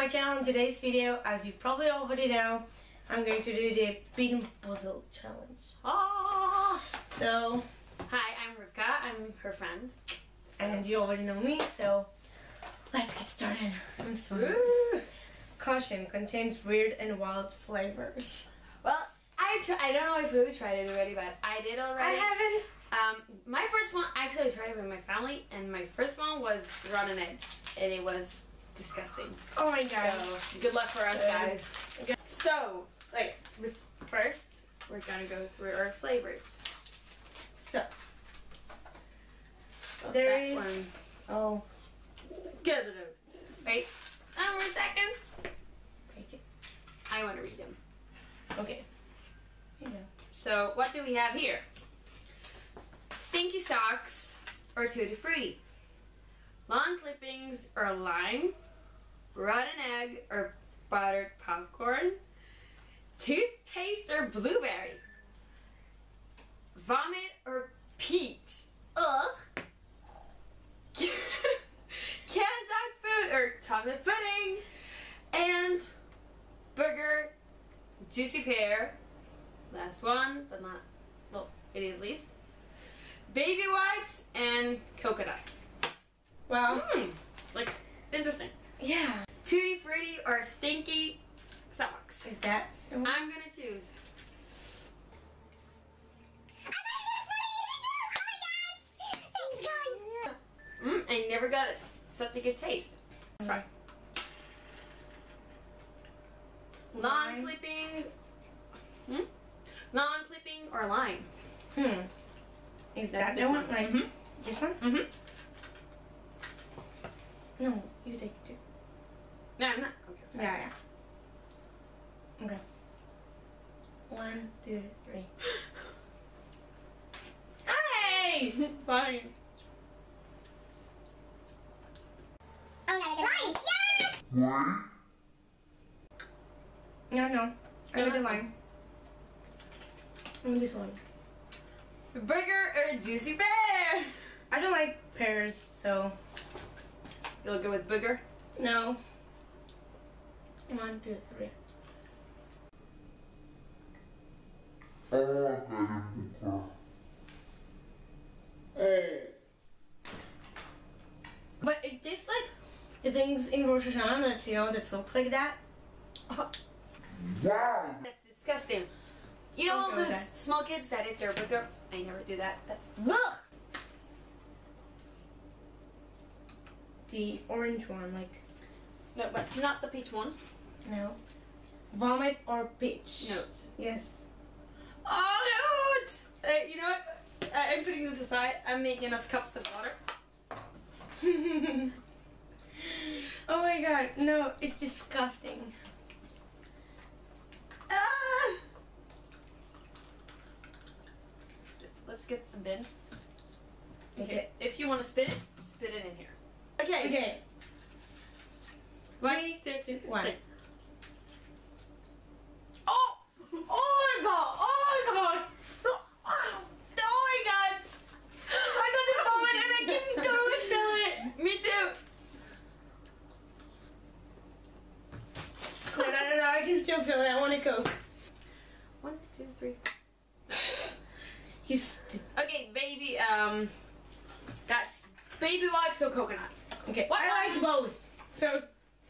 my channel. In today's video, as you probably already know, I'm going to do the Bean Puzzle Challenge. So, hi, I'm Rivka. I'm her friend. And you already know me, so let's get started. I'm so nervous. Caution, contains weird and wild flavors. Well, I don't know if we tried it already, but I did already. I haven't. My first one, actually I tried it with my family, and my first one was rotten egg, and it was disgusting. Oh my god. So, good luck for us, guys. So, first, we're gonna go through our flavors. So, there is... one. Oh. Get it out. Wait. 1 more second. Take it. I want to read them. Okay. Here you go. So, what do we have here? Stinky socks or Tutti Frutti. Lawn clippings or lime. Rotten egg or buttered popcorn. Toothpaste or blueberry. Vomit or peach. Ugh. Canned dog food or chocolate pudding. And burger, juicy pear. Last one, but not, well, it is least. Baby wipes and coconut. Wow. Looks interesting. Yeah. Tutti Frutti or stinky socks. Is that the one? I'm gonna choose. I never got such a good taste. Try. Lawn clipping. Lawn clipping or lime. Is that the one? Like this one? No, you take it too. No, I'm not. Okay. Yeah. Okay. 1, 2, 3. Hey! Fine. Oh, got a good line. Yes! No. I got the line. This one. Burger or juicy pear? I don't like pears, so You'll go with burger? no. 1, 2, 3. But it tastes like the things in Rosh Hashanah that's, that looks like that. Wow! That's disgusting. You know all those Okay. small kids that eat their burger? I never do that. That's ugh! The orange one, like, No, but not the peach one. no. Vomit or peach? No. Yes. Oh no! You know what? I'm putting this aside. I'm making us cups of water. Oh my god, no, it's disgusting. Ah! Let's get the bin. Okay. If you want to spit it in here. Okay. 1, 3, 2, 1. 3. Oh! Oh my god! Oh my god! Oh my god! I got the vomit and I can totally feel it! Me too! No, I can still feel it. I want a Coke. 1, 2, 3. You stupid. Okay, baby, that's baby wipes or coconut. Okay, What? I like both. So.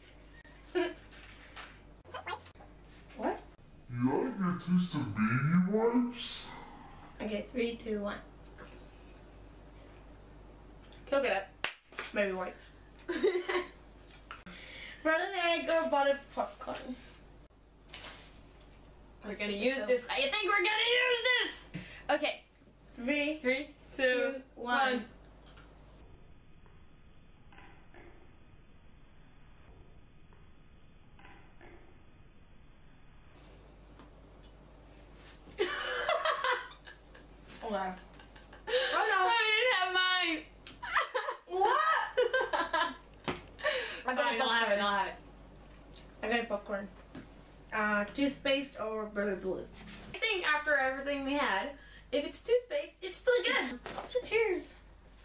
What? You like a taste of baby wipes? Okay, 3, 2, 1. Coconut. Baby wipes. Rotten egg or buttered popcorn? We're gonna use this. I think we're gonna use this! Okay. 3, 3, 2, 1. Wow. Oh I didn't have mine! no! What? Fine, I'll have it. I got a popcorn. Toothpaste or Burger Blue? I think after everything we had, if it's toothpaste, it's still good! So cheers.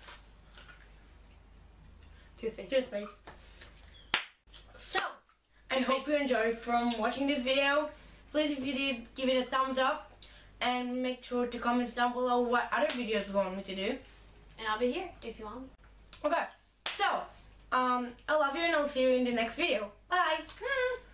Toothpaste. Toothpaste. So, hope you enjoyed from watching this video. Please, if you did, give it a thumbs up and make sure to comment down below what other videos you want me to do. And I'll be here if you want. Okay, so I love you and I'll see you in the next video. Bye.